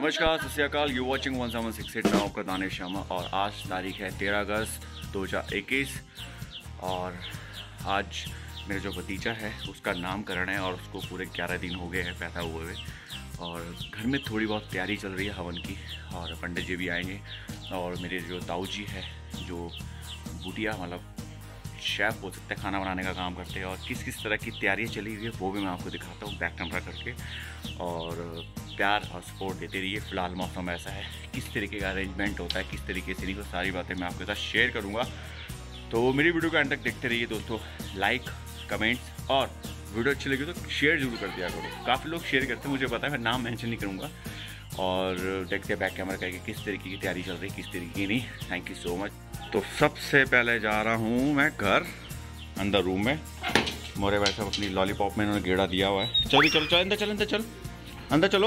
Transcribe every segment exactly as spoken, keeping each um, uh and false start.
नमस्कार, सत श्री अकाल। You watching one seven six eight. मैं आपका दानिश शर्मा और आज तारीख है तेरह अगस्त दो हज़ार इक्कीस और आज मेरा जो भतीजा है उसका नामकरण है और उसको पूरे ग्यारह दिन हो गए हैं पैदा हुए हुए और घर में थोड़ी बहुत तैयारी चल रही है हवन की और पंडित जी भी आएंगे और मेरे जो ताऊ जी है जो बुटिया मतलब शेफ़ बोल सकते हैं, खाना बनाने का काम करते हैं और किस किस तरह की तैयारियाँ चली हुई है वो भी मैं आपको दिखाता हूँ बैक कैमरा करके। और प्यार और सपोर्ट देते रहिए। फ़िलहाल मौसम ऐसा है, किस तरीके का अरेंजमेंट होता है, किस तरीके से नहीं, वो सारी बातें मैं आपके साथ शेयर करूँगा। तो मेरी वीडियो को एंड तक देखते रहिए दोस्तों। लाइक, कमेंट्स और वीडियो अच्छी लगी तो शेयर जरूर कर दिया करो। काफ़ी लोग शेयर करते हैं, मुझे पता है, मैं नाम मेंशन नहीं करूँगा। और देखते हैं बैक कैमरा करके किस तरीके की तैयारी चल रही है, किस तरीके की नहीं। Thank you so much. तो सबसे पहले जा रहा हूँ मैं घर अंदर रूम में। मोरे भाई साहब अपनी लॉलीपॉप में इन्होंने गेड़ा दिया हुआ है। चलो चलो चलो अंदर चलो अंदर चलो अंदर चलो।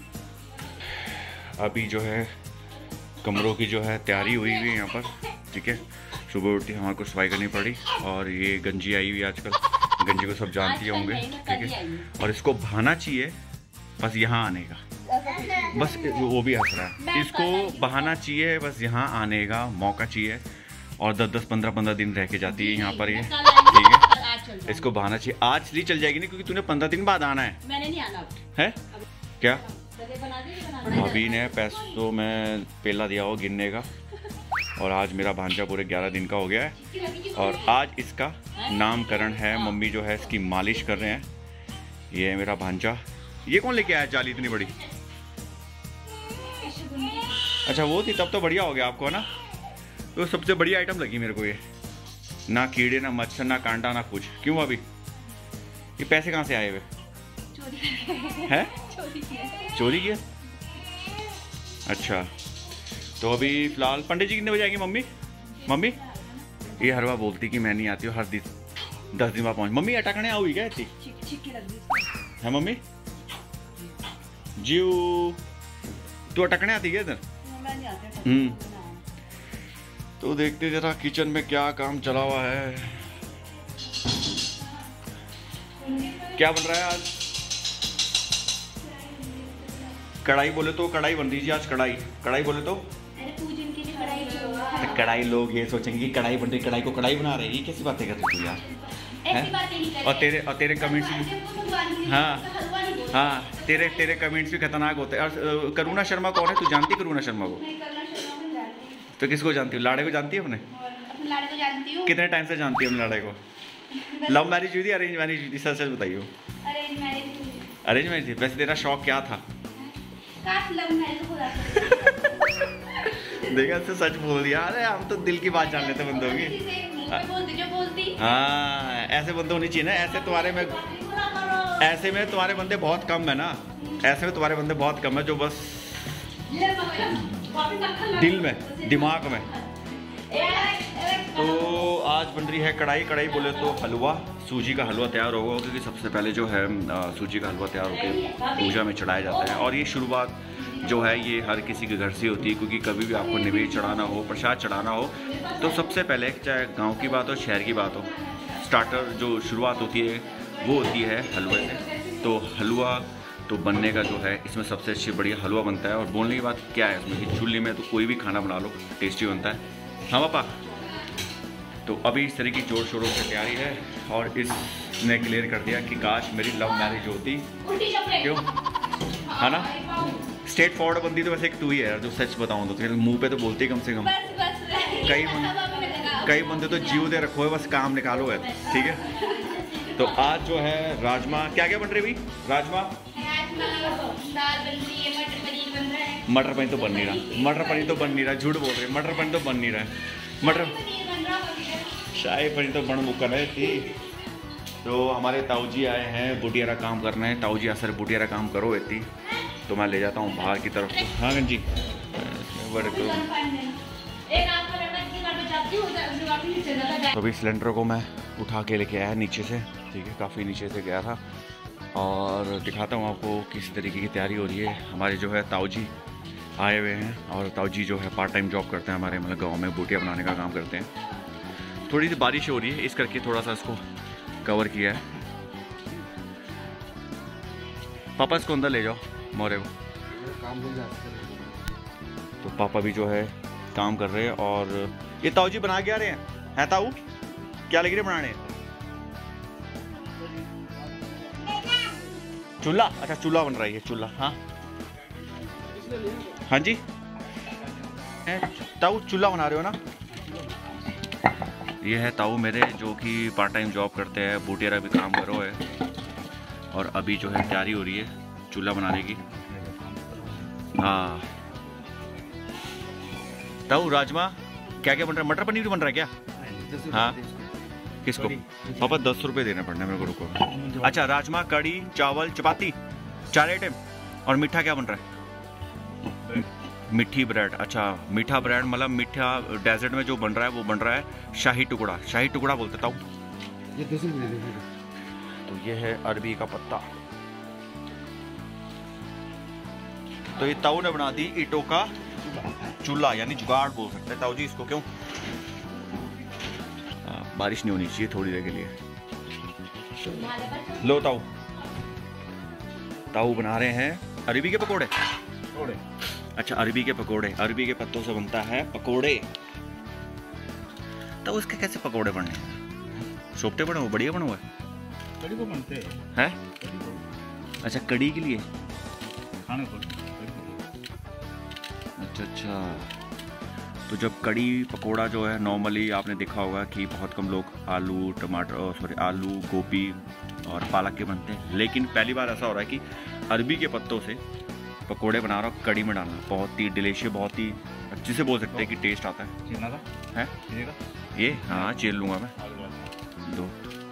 अभी जो है कमरों की जो है तैयारी हुई हुई है यहाँ पर, ठीक है। सुबह उठती हमारे को सफाई करनी पड़ी और ये गंजी आई हुई आजकल, गंजी को सब जानती होंगे, ठीक है। और इसको बहाना चाहिए बस यहाँ आने का, बस वो भी हंस रहा है। इसको बहाना चाहिए बस यहाँ आने का मौका चाहिए और दस दस पंद्रह पंद्रह दिन रह के जाती है यहाँ पर ये, ठीक है। इसको बहाना चाहिए। आज इसलिए चल जाएगी नहीं क्योंकि तूने पंद्रह दिन बाद आना है। मैंने नहीं आना है क्या? भाभी ने पैसों में पेला दिया हो गिनने का और आज मेरा भांजा पूरे ग्यारह दिन का हो गया है और आज इसका नामकरण है। मम्मी जो है इसकी मालिश कर रहे हैं। ये है मेरा भांजा। ये कौन लेके आया जाली इतनी बड़ी? अच्छा वो थी, तब तो बढ़िया हो गया आपको, है ना। तो सबसे बढ़िया आइटम लगी मेरे को ये। ना कीड़े, ना मच्छर, ना कांटा, ना कुछ। क्यों अभी ये पैसे कहाँ से आए हुए हैं? चोरी किया? अच्छा तो अभी फिलहाल पंडित जी कितने बजे आएंगे? मम्मी मम्मी ये हर बार बोलती कि मैं नहीं आती हूँ, हर दिन दस दिन बाद पहुँच। मम्मी अटकने आई क्या थी है? मम्मी जीव तू अटकने आती क्या इधर? हम्म तो देखते जरा किचन में क्या काम चला हुआ है। क्या बन रहा है आज? कढ़ाई बोले तो कढ़ाई बन रही है आज। कढ़ाई कढ़ाई बोले तो कढ़ाई, लोग ये सोचेंगे कि कढ़ाई बन रही, कढ़ाई को कढ़ाई बना रही है। कैसी बातें कर रही तू यार, हैं? और तेरे और तेरे कमेंट्स भी, हाँ हाँ तेरे तेरे कमेंट्स भी खतरनाक होते हैं। और करुणा शर्मा कौन है? तू जानती है करुणा शर्मा को? तो किसको जानती हो? लाड़े को जानती है? अपने लाड़े को जानती हूँ। कितने टाइम से जानती है अपने लाड़े को? लव मैरिज हुई थी, अरेंज मैरिज हुई थी? सच सच बताइए। Arrange marriage. अरेंज मैरिज थी। वैसे तेरा शौक क्या था? Love marriage. देखा तो सच बोल दिया। अरे हम तो दिल की बात जान लेते बंदों की। हाँ ऐसे बंदे होने चाहिए ना। ऐसे तुम्हारे में ऐसे में तुम्हारे बंदे बहुत कम है ना। ऐसे में तुम्हारे बंदे बहुत कम है जो बस दिल में, दिमाग में। तो आज बन रही है कढ़ाई। कढ़ाई बोले तो हलवा, सूजी का हलवा तैयार होगा क्योंकि सबसे पहले जो है सूजी का हलवा तैयार होकर पूजा में चढ़ाया जाता है। और ये शुरुआत जो है ये हर किसी के घर से होती है क्योंकि कभी भी आपको निवेद चढ़ाना हो, प्रसाद चढ़ाना हो तो सबसे पहले, चाहे गांव की बात हो शहर की बात हो, स्टार्टर जो शुरुआत होती है वो होती है हलवे से। तो हलवा तो बनने का जो है इसमें सबसे अच्छी बढ़िया हलवा बनता है। और बोलने की बात क्या है इसमें कि चूल्हे में तो कोई भी खाना बना लो टेस्टी बनता है। हाँ पापा। तो अभी इस तरह की जोर शोरों से तैयारी है और इसने क्लियर कर दिया कि काश मेरी लव मैरिज होती। क्यों, है ना। स्ट्रेट फॉरवर्ड बंदी तो वैसे एक तू ही है जो सच बताऊँ तो मुंह पे तो बोलती ही कम से कम। कई कई बंदे तो जीव दे रखो है, बस काम निकालो है, ठीक है। तो आज जो है राजमा, क्या क्या बन रही है? राजमा, मटर पनीर तो बन नहीं रहा। मटर पनीर तो बन नहीं रहा, झूठ बोल रहे। मटर पनीर तो बन नहीं रहा है। मटर शाही पनीर तो बन मुक्कर है थी। तो हमारे ताऊ जी आए हैं बुटियारा काम करना है। ताऊ जी असर बुटियारा काम करो इतनी, तो मैं ले जाता हूँ बाहर की तरफ। तो हाँ गंजी तो अभी सिलेंडर को मैं उठा के लेके आया नीचे से, ठीक है। काफ़ी नीचे से गया था और दिखाता हूँ आपको किस तरीके की तैयारी हो रही है। हमारे जो है ताऊ जी आए हुए हैं और ताऊ जी जो है पार्ट टाइम जॉब करते हैं हमारे मतलब गांव में, बूटियाँ बनाने का काम करते हैं। थोड़ी सी बारिश हो रही है इस करके थोड़ा सा इसको कवर किया है। पापा इसको अंदर ले जाओ मोरे को। काम मिल जाता है। तो पापा भी जो है काम कर रहे हैं। और ये ताऊ जी बना के आ रहे हैं, हैं ताऊ? क्या लग रही है बनाने? चूल्हा? अच्छा चूल्हा बन रहा है, ये चूल्हा। हाँ हाँ जी, ताऊ चूल्हा बना रहे हो ना? ये है ताऊ मेरे, जो कि पार्ट टाइम जॉब करते हैं, बूटियारा भी काम करो है। और अभी जो है तैयारी हो रही है चूल्हा बनाने की। हाँ ताऊ, राजमा क्या क्या बन रहा है? मटर पनीर भी बन रहा है क्या? हाँ किसको? पापा दस रुपए देने पड़ने मेरे को, रुको। अच्छा राजमा, कड़ी, चावल, चपाती, चार आइटम। और मीठा क्या बन रहा है? मीठी ब्रेड। अच्छा मीठा ब्रेड मतलब मीठा डेजर्ट में जो बन रहा है वो बन रहा है शाही टुकड़ा। शाही टुकड़ा बोलते ताऊ। तो ये है अरबी का पत्ता। तो ये ताऊ ने बना दी ईंटों का चूल्हा, यानी जुगाड़ बोल सकते हैं ताऊ जी इसको। क्यों? आ, बारिश नहीं होनी चाहिए थोड़ी देर के लिए। लो ताऊ, ताऊ बना रहे हैं अरबी के पकोड़े। अच्छा अरबी के पकोड़े, अरबी के पत्तों से बनता है पकोड़े। तो उसके कैसे पकोड़े बनने? सोपटे बने हुए, बढ़िया बना हुआ है। कड़ी को बनते हैं? अच्छा कड़ी के लिए खाने को। अच्छा अच्छा। तो जब कड़ी पकोड़ा जो है नॉर्मली आपने देखा होगा कि बहुत कम लोग आलू टमाटर सॉरी आलू गोभी और पालक के बनते हैं, लेकिन पहली बार ऐसा हो रहा है कि अरबी के पत्तों से पकोड़े बना रहा हूँ कड़ी में डालना। बहुत ही डिलीशियस, बहुत ही अच्छे से बोल सकते हैं कि टेस्ट आता है। है ये? हाँ चीर लूँगा मैं दो।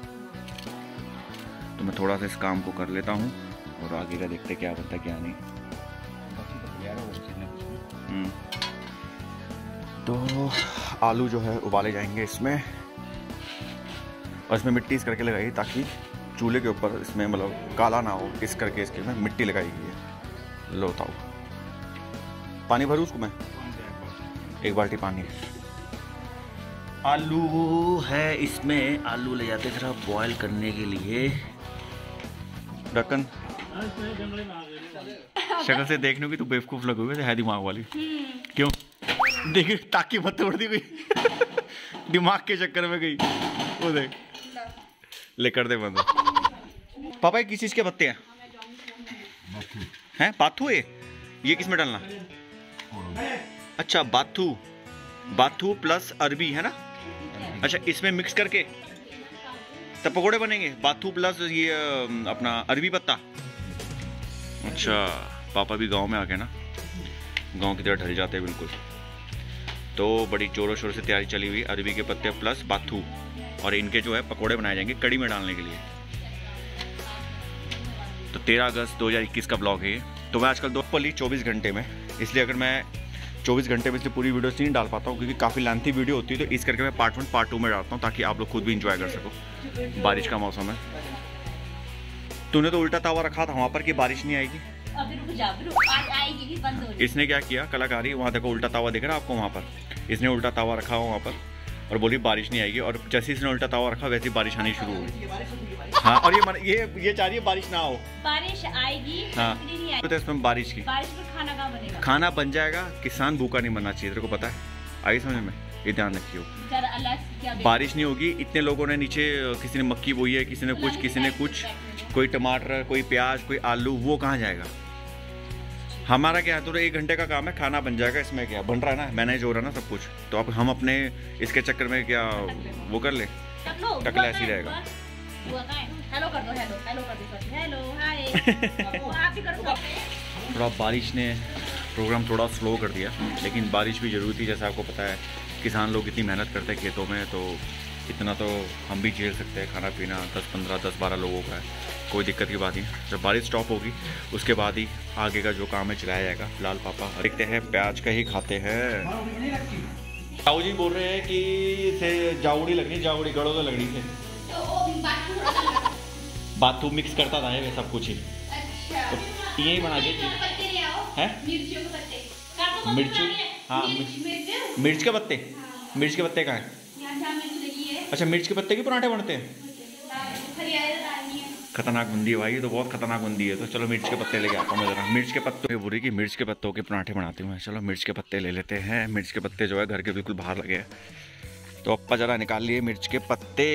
तो मैं थोड़ा सा इस काम को कर लेता हूँ और आगे का देखते क्या बनता है क्या नहीं। तो आलू जो है उबाले जाएंगे इसमें, और इसमें मिट्टी इस करके लगाई ताकि चूल्हे के ऊपर इसमें मतलब काला ना हो, इस करके इसके में मिट्टी लगाई गई है। लो ताऊ, पानी भरूँ उसको मैं? एक बाल्टी पानी। आलू है इसमें, आलू ले जाते जरा बॉयल करने के लिए। ढक्कन शक्ल से देखने की तो बेवकूफ लगोगे, है दिमाग वाली। क्यों? देखिए टाकी मत तोड़ दी कोई दिमाग के चक्कर में गई वो। देख ले कर दे बंद। पापा ये किस चीज के पत्ते हैं? हैं बाथू है ये? किस में डालना? अच्छा बाथू, बाथू प्लस अरबी है ना? अच्छा इसमें मिक्स करके तब पकोड़े बनेंगे। बाथू प्लस ये अपना अरबी पत्ता। अच्छा पापा भी गांव में आ गए ना, गांव की तरह ढल जाते हैं बिल्कुल। तो बड़ी जोरों शोरों से तैयारी चली हुई, अरबी के पत्ते प्लस बाथू, और इनके जो है पकोड़े बनाए जाएंगे कड़ी में डालने के लिए। तो तेरह अगस्त दो हज़ार इक्कीस का ब्लॉग है ये। तो मैं आजकल दो पली चौबीस घंटे में, इसलिए अगर मैं चौबीस घंटे में से पूरी वीडियोस नहीं डाल पाता हूँ क्योंकि काफ़ी लेंथी वीडियो होती है, तो इस करके मैं पार्ट वन पार्ट टू में डालता हूँ ताकि आप लोग खुद भी इंजॉय कर सको। बारिश का मौसम है। तूने तो उल्टा तावा रखा था वहाँ पर कि बारिश नहीं आएगी। अभी रुक जा, रुक, आज आएगी भी, बंद हो रही। इसने क्या किया कलाकारी, वहाँ देखो उल्टा तावा दिख रहा है आपको वहाँ पर, इसने उल्टा तावा रखा हो वहाँ पर और बोली बारिश नहीं आएगी, और जैसे इसने उल्टा तावा रखा वैसे बारिश आनी शुरू हो गई। हाँ और ये ये ये चाह रही है बारिश ना हो। बारिश आएगी। हाँ नहीं तो इसमें बारिश की, बारिश में खाना कहाँ बनेगा? खाना बन जाएगा। किसान भूखा नहीं बनना चाहिए, तेरे को पता है? आई समझ में? ये ध्यान रखियो। बारिश नहीं होगी, इतने लोगों ने नीचे, किसी ने मक्की बोई है, किसी ने कुछ, किसी ने कुछ, कोई टमाटर, कोई प्याज, कोई आलू, वो कहाँ जाएगा? हमारा क्या है, तो एक घंटे का काम है, खाना बन जाएगा। इसमें क्या बन रहा है ना, मैनेज हो रहा है ना सब कुछ। तो अब हम अपने इसके चक्कर में क्या वो कर ले, टकला ऐसी रहेगा। हेलो कर दो, हेलो हेलो कर दो, हेलो हाय। आप भी कर दो। थोड़ा बारिश ने प्रोग्राम थोड़ा स्लो कर दिया, लेकिन बारिश भी ज़रूरी थी। जैसा आपको पता है किसान लोग इतनी मेहनत करते हैं खेतों में, तो इतना तो हम भी झेल सकते हैं। खाना पीना दस पंद्रह दस बारह लोगों का है, कोई दिक्कत की बात नहीं। जब बारिश स्टॉप होगी उसके बाद ही आगे का जो काम है चलाया जाएगा। फिलहाल पापा देखते हैं, प्याज का ही खाते हैं। ताऊ जी बोल रहे हैं कि इसे जाउड़ी लगनी, जाउड़ी गड़ों तो लगनी थे। बाथू मिक्स करता था ये सब कुछ ही, तो यही बना के हैं मिर्ची। हाँ मिर्च के पत्ते, मिर्च के पत्ते कहाँ हैं? अच्छा मिर्च के पत्ते के पराठे बनते हैं। खतरनाक बंदी है भाई, ये तो बहुत खतरनाक बंदी है। तो चलो मिर्च के पत्ते लेके आता हूँ मैं ज़रा। मिर्च के पत्तों बुरी की मिर्च के पत्तों के पराठे बनाती हूँ। चलो मिर्च के पत्ते ले लेते हैं। मिर्च के पत्ते जो है घर के बिल्कुल बाहर लगे हैं, तो अप्पा ज़रा निकाल लिए मिर्च के पत्ते।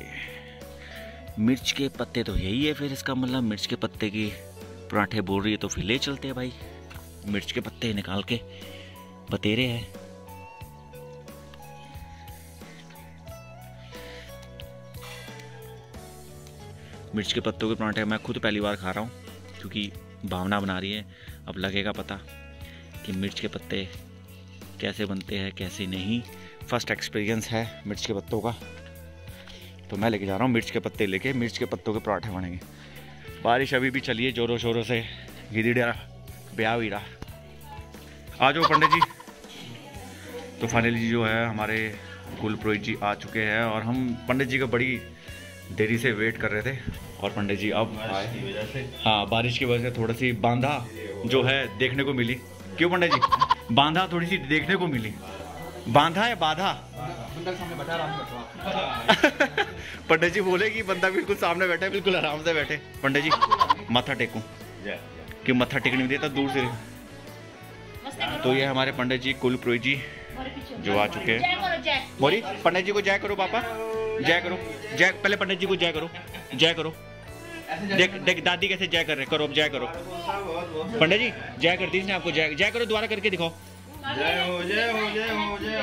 मिर्च के पत्ते तो यही है फिर, इसका मतलब मिर्च के पत्ते की पराठे बोल रही है तो फिर ले चलते हैं भाई। मिर्च के पत्ते निकाल के बतेरे हैं। मिर्च के पत्तों के पराठे मैं खुद पहली बार खा रहा हूँ, क्योंकि भावना बना रही है। अब लगेगा पता कि मिर्च के पत्ते कैसे बनते हैं कैसे नहीं। फर्स्ट एक्सपीरियंस है मिर्च के पत्तों का, तो मैं लेके जा रहा हूँ मिर्च के पत्ते लेके। मिर्च के पत्तों के पराठे बनेंगे। बारिश अभी भी चलिए जोरों शोरों से, गिदड़िया ब्याह हुई रहा। आ जाओ पंडित जी। तो फाइनली जो है हमारे कुल पुरोहित जी आ चुके हैं, और हम पंडित जी का बड़ी देरी से वेट कर रहे थे, और पंडित जी अब आए। हाँ, बारिश की वजह से थोड़ी सी बांधा जो है देखने को मिली। क्यों पंडित जी? बांधा थोड़ी सी देखने को मिली। बांधा है बाधा? पंडित जी बोले कि बंदा बिल्कुल सामने बैठा है, बिल्कुल आराम से बैठे। पंडित जी माथा टेकूं कि मत्था टेकने नहीं देता दूर से। तो ये हमारे पंडित जी कुल पुरोहित जी जो आ चुके हैं। मोरी पंडित जी को जय करो पापा, जय करो जय। पहले पंडित जी को जय करो, जय करो। देख देख दादी कैसे जय कर रहे, करो अब जय करो। पंडित जी जय कर दी इसने आपको, जय जय करो, दोबारा करके दिखाओ। जय हो जय हो जय हो जय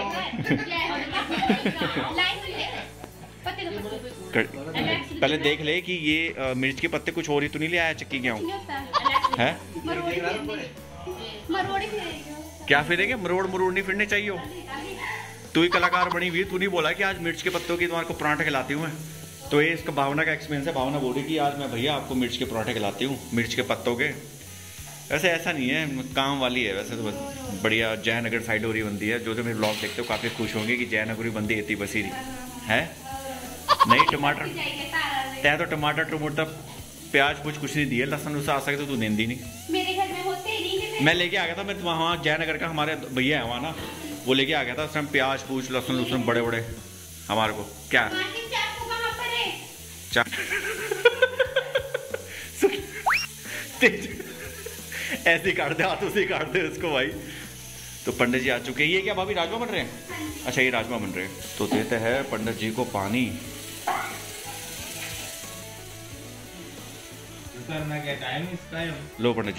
हो। पहले देख ले कि ये मिर्च के पत्ते कुछ और ही तो नहीं ले आया चक्की गेहूं है। क्या फिरेंगे? मरोड़ मरोड़ नहीं फिरने चाहिए हो। तू ही कलाकार बनी हुई, तू नहीं बोला कि आज मिर्च के पत्तों की तुम्हारे को पराठे खिलाती हूँ मैं। तो ये इसका भावना का एक्सपीरियंस है। भावना बोली कि आज मैं भैया आपको मिर्च के पराठे खिलाती हूँ, मिर्च के पत्तों के। वैसे ऐसा नहीं है, काम वाली है वैसे तो। बढ़िया जयनगर साइड हो रही बंदी है। जो जो मेरे ब्लॉग देखते हो काफ़ी खुश होंगे कि जयनगरी बंदी इतनी बसी रही है। नहीं टमाटर तय तो टमाटर टमाटर प्याज कुछ कुछ नहीं दिए, लहसन उससे आ सके तो तू देंदी नहीं। मेरे घर में होते ही नहीं। मैं लेके आ गया था, मैं वहाँ जयनगर का हमारे भैया है वहाँ ना, वो लेके आ गया था। उस टाइम प्याज पूछ लहसुन लहसुन बड़े बड़े हमारे को। क्या ऐसे काट दे, हाथों से काट दे उसको भाई। तो पंडित जी आ चुके हैं। ये क्या भाभी राजमा बन रहे हैं? अच्छा ये राजमा बन रहे हैं। तो देते हैं पंडित जी को पानी। लो पंडित जी।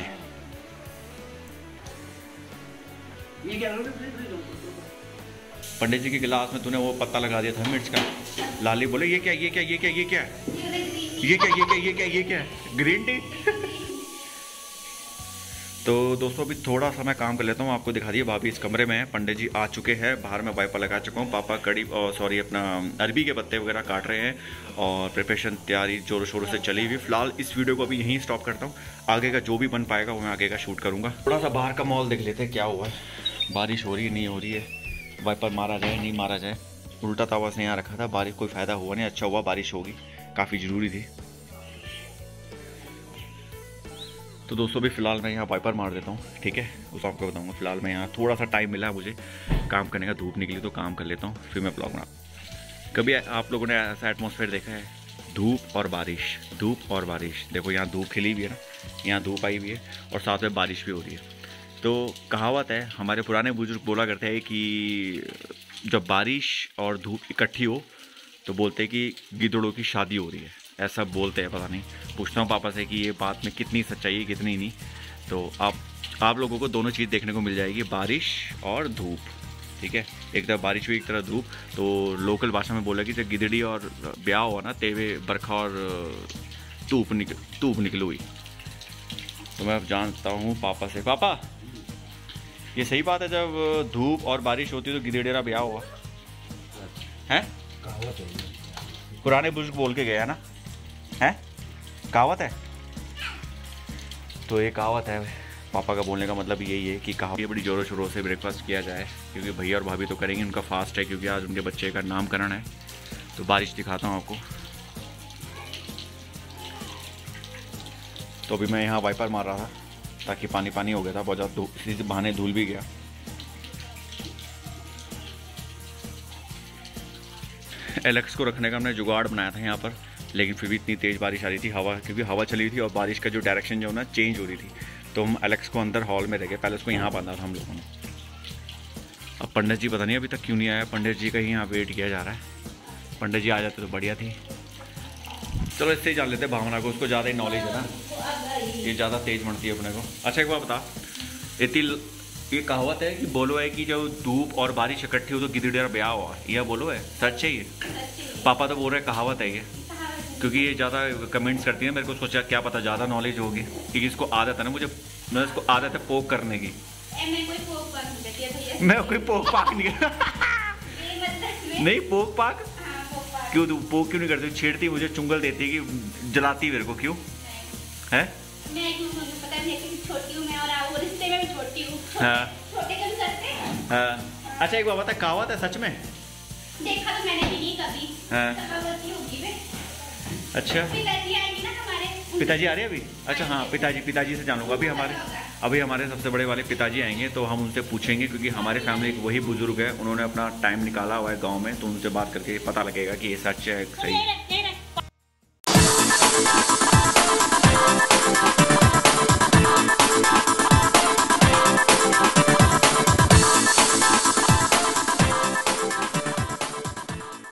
ये क्या? पंडित जी के गिलास में तूने वो पत्ता लगा दिया था मिर्च का। लाली बोले ये क्या ये क्या ये क्या ये क्या ये क्या ये क्या ये क्या ये क्या ग्रीन टी। तो दोस्तों अभी थोड़ा सा मैं काम कर लेता हूँ, आपको दिखा दिए। भाभी इस कमरे में है, पंडित जी आ चुके हैं। बाहर मैं वाइपर लगा चुका हूँ। पापा कड़ी और सॉरी अपना अरबी के पत्ते वगैरह काट रहे हैं, और प्रिपरेशन तैयारी जोरों शोरों से चली हुई। फिलहाल इस वीडियो को अभी यहीं स्टॉप करता हूँ। आगे का जो भी बन पाएगा वो मैं आगे का शूट करूँगा। थोड़ा सा बाहर का माहौल देख लेते हैं क्या हुआ है। बारिश हो रही है नहीं हो रही है, वाइपर मारा जाए नहीं मारा जाए। उल्टा तवा से यहाँ रखा था, बारिश कोई फ़ायदा हुआ नहीं। अच्छा हुआ बारिश होगी, काफ़ी ज़रूरी थी। तो दोस्तों भी फ़िलहाल मैं यहाँ वाइपर मार देता हूँ, ठीक है। उस आपको बताऊँगा। फ़िलहाल मैं यहाँ थोड़ा सा टाइम मिला है मुझे काम करने का, धूप निकली तो काम कर लेता हूँ, फिर मैं ब्लॉग बना। कभी आप लोगों ने ऐसा एटमॉस्फेयर देखा है? धूप और बारिश, धूप और बारिश। देखो यहाँ धूप खिली हुई है ना, यहाँ धूप आई हुई है और साथ में बारिश भी हो रही है। तो कहावत है, हमारे पुराने बुजुर्ग बोला करते हैं कि जब बारिश और धूप इकट्ठी हो तो बोलते हैं कि गिद्धड़ों की शादी हो रही है। ऐसा बोलते हैं, पता नहीं। पूछता हूँ पापा से कि ये बात में कितनी सच्चाई है कितनी नहीं। तो आप आप लोगों को दोनों चीज़ देखने को मिल जाएगी, बारिश और धूप, ठीक है। एक तरफ बारिश हुई एक तरफ धूप। तो लोकल भाषा में बोला कि जब गिद्धड़ी और ब्याह हुआ ना, तेवे बरखा और धूप निकल धूप निकल हुई। तो मैं अब जानता हूँ पापा से, पापा ये सही बात है जब धूप और बारिश होती है तो गिद्धड़ेरा ब्याह हुआ है? पुराने बुजुर्ग बोल के गया ना, है कहावत है। तो ये कहावत है, पापा का बोलने का मतलब यही है कि कहावत ये बड़ी जोरों शोरों से ब्रेकफास्ट किया जाए, क्योंकि भैया और भाभी तो करेंगे, उनका फास्ट है, क्योंकि आज उनके बच्चे का नामकरण है। तो बारिश दिखाता हूँ आपको। तो अभी मैं यहाँ वाइपर मार रहा था ताकि पानी पानी हो गया था बहुत ज़्यादा, इसी बहाने धुल भी गया। एलेक्स को रखने का हमने जुगाड़ बनाया था यहाँ पर, लेकिन फिर भी इतनी तेज़ बारिश आ रही थी, हवा क्योंकि हवा चली थी और बारिश का जो डायरेक्शन जो ना चेंज हो रही थी, तो हम एलेक्स को अंदर हॉल में रह गए। पहले उसको यहाँ बांधा था हम लोगों ने। अब पंडित जी पता नहीं अभी तक क्यों नहीं आया, पंडित जी का ही यहाँ वेट किया जा रहा है। पंडित जी आ जाते तो बढ़िया थी। चलो इससे ही जान लेते भावना को, उसको ज़्यादा ही नॉलेज है ना, ये ज़्यादा तेज़ बनती है अपने को। अच्छा एक बात बता, इतनी ये कहावत है कि बोलो है कि जब धूप और बारिश इकट्ठी हो तो गिद्दड़ ब्याह हुआ, यह बोलो है, सच है ये? पापा तो बोल रहे कहावत है ये, क्योंकि ये ज़्यादा कमेंट्स करती है मेरे को, सोचा क्या पता ज़्यादा नॉलेज होगी, क्योंकि इसको आदत है ना, मुझे मैं इसको आदत है पोक करने की। मैं कोई पोक पाक नहीं नहीं पोक पाक क्यों, तू पोक क्यों नहीं करती? छेड़ती मुझे, चुंगल देती कि जलाती मेरे को, क्यों है? हाँ हाँ। अच्छा एक बात बता, कहावत है सच में? देखा तो मैंने भी नहीं कभी। हाँ। अच्छा पिताजी आएंगे ना हमारे, पिताजी आ रहे हैं अभी? अच्छा हाँ, पिताजी पिताजी से जानूंगा। अभी हमारे अभी हमारे सबसे बड़े वाले पिताजी आएंगे तो हम उनसे पूछेंगे, क्योंकि हमारे फैमिली एक वही बुजुर्ग है, उन्होंने अपना टाइम निकाला हुआ है गांव में, तो उनसे बात करके पता लगेगा कि ये सच है सही।